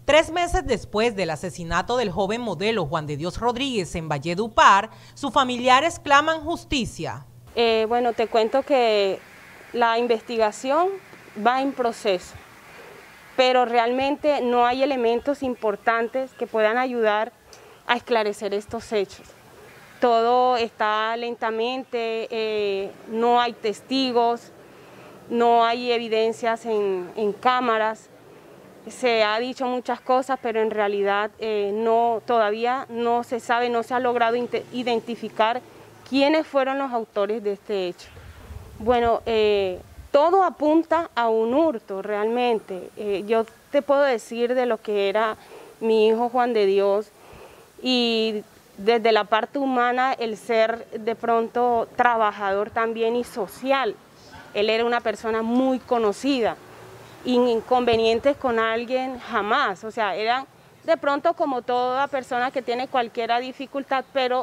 3 meses después del asesinato del joven modelo Juan de Dios Rodríguez en Valledupar, sus familiares claman justicia. Bueno, te cuento que la investigación va en proceso, pero realmente no hay elementos importantes que puedan ayudar a esclarecer estos hechos. Todo está lentamente, no hay testigos, no hay evidencias en cámaras. Se ha dicho muchas cosas, pero en realidad todavía no se sabe, no se ha logrado identificar quiénes fueron los autores de este hecho. Bueno, todo apunta a un hurto realmente. Yo te puedo decir de lo que era mi hijo Juan de Dios y desde la parte humana el ser de pronto trabajador también y social. Él era una persona muy conocida. Inconvenientes con alguien jamás, o sea, era de pronto como toda persona que tiene cualquier dificultad, pero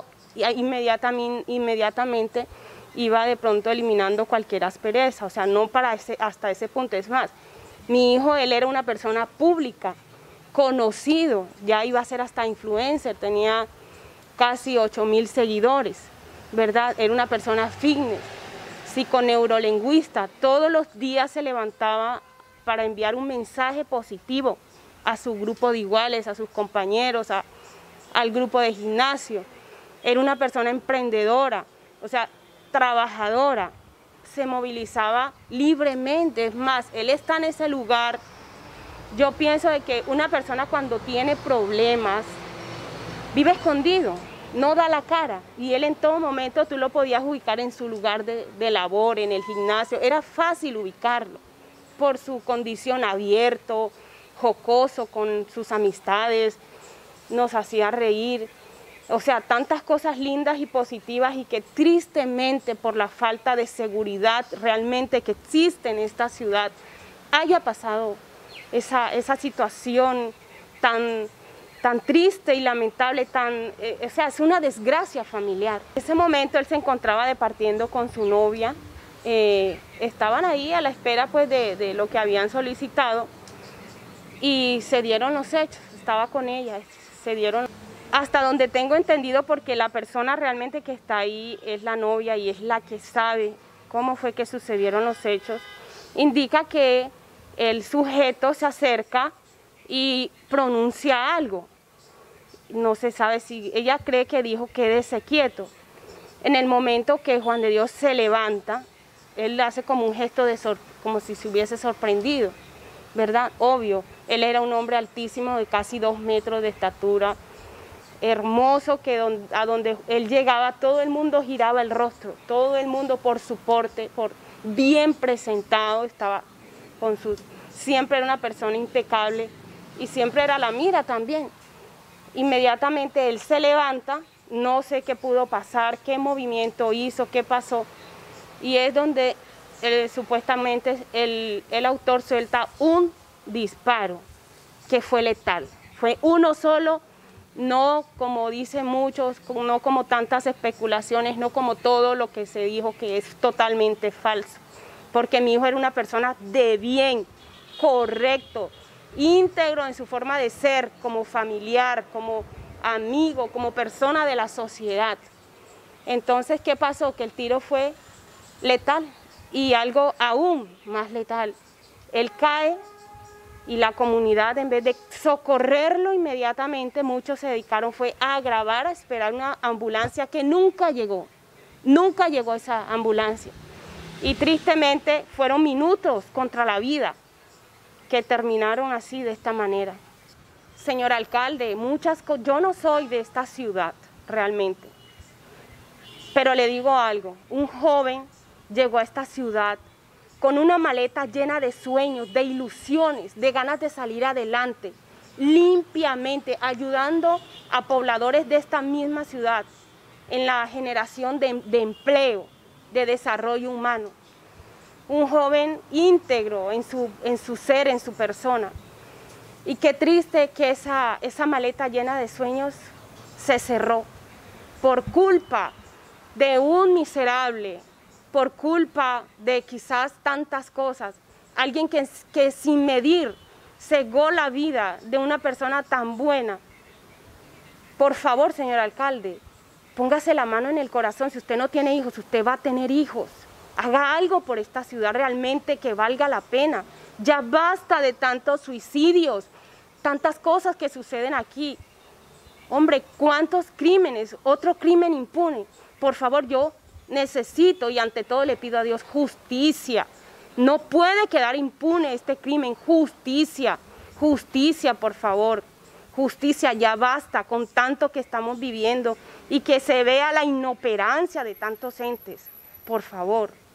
inmediatamente iba de pronto eliminando cualquier aspereza, o sea, no hasta ese punto. Es más, mi hijo, él era una persona pública, conocido, ya iba a ser hasta influencer, tenía casi 8.000 seguidores, ¿verdad? Era una persona fitness, psiconeurolingüista, todos los días se levantaba para enviar un mensaje positivo a su grupo de iguales, a sus compañeros, al grupo de gimnasio. Era una persona emprendedora, o sea, trabajadora, se movilizaba libremente. Es más, él está en ese lugar. Yo pienso de que una persona cuando tiene problemas vive escondido, no da la cara, y él en todo momento tú lo podías ubicar en su lugar de labor, en el gimnasio, era fácil ubicarlo por su condición, abierto, jocoso con sus amistades, nos hacía reír, o sea, tantas cosas lindas y positivas, y que tristemente por la falta de seguridad realmente que existe en esta ciudad haya pasado esa situación tan triste y lamentable, o sea, es una desgracia familiar. En ese momento él se encontraba departiendo con su novia, estaban ahí a la espera pues de lo que habían solicitado, y se dieron los hechos, estaba con ella, se dieron, hasta donde tengo entendido, porque la persona realmente que está ahí es la novia y es la que sabe cómo fue que sucedieron los hechos, indica que el sujeto se acerca y pronuncia algo. No se sabe si ella cree que dijo quédese quieto. En el momento que Juan de Dios se levanta, él hace como un gesto como si se hubiese sorprendido, ¿verdad? Obvio, él era un hombre altísimo de casi 2 metros de estatura, hermoso, que a donde él llegaba todo el mundo giraba el rostro, todo el mundo por su porte, por bien presentado, estaba con siempre era una persona impecable y siempre era la mira también. Inmediatamente él se levanta, no sé qué pudo pasar, qué movimiento hizo, qué pasó, y es donde supuestamente el autor suelta un disparo que fue letal. Fue uno solo, no como dicen muchos, no como tantas especulaciones, no como todo lo que se dijo que es totalmente falso, porque mi hijo era una persona de bien, correcto, íntegro en su forma de ser, como familiar, como amigo, como persona de la sociedad. Entonces, ¿qué pasó? Que el tiro fue letal y algo aún más letal. Él cae y la comunidad, en vez de socorrerlo inmediatamente, muchos se dedicaron fue a grabar, a esperar una ambulancia que nunca llegó esa ambulancia. Y tristemente fueron minutos contra la vida que terminaron así, de esta manera. Señor alcalde, yo no soy de esta ciudad realmente, pero le digo algo, un joven llegó a esta ciudad con una maleta llena de sueños, de ilusiones, de ganas de salir adelante, limpiamente, ayudando a pobladores de esta misma ciudad en la generación de empleo, de desarrollo humano. Un joven íntegro en su ser, en su persona. Y qué triste que esa maleta llena de sueños se cerró por culpa de un miserable, por culpa de quizás tantas cosas. Alguien que sin medir cegó la vida de una persona tan buena. Por favor, señor alcalde, póngase la mano en el corazón. Si usted no tiene hijos, usted va a tener hijos. Haga algo por esta ciudad realmente que valga la pena. Ya basta de tantos suicidios, tantas cosas que suceden aquí. Hombre, ¿cuántos crímenes? Otro crimen impune. Por favor, yo necesito y ante todo le pido a Dios justicia. No puede quedar impune este crimen. Justicia, justicia, por favor. Justicia, ya basta con tanto que estamos viviendo y que se vea la inoperancia de tantos entes. Por favor.